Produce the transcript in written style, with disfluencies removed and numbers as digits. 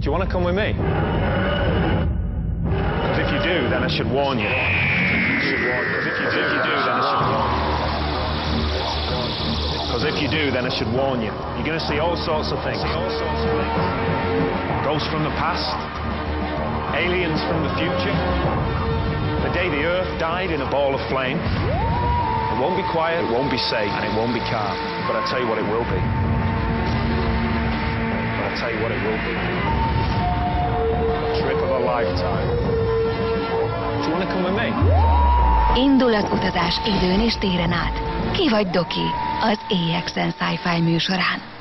you want to come with me? Because if you do, then I should warn you. Because if you do, then I should warn you. You're going to see all sorts of things. Ghosts from the past. Aliens from the future. The day the Earth died in a ball of flame. It won't be quiet, it won't be safe, and it won't be calm. But I'll tell you what it will be. Tell you what it will be. A trip of a lifetime. Do you want to come with me? Indulatutazás időn és téren át. Ki vagy Doki az AXN Sci-fi műsorán.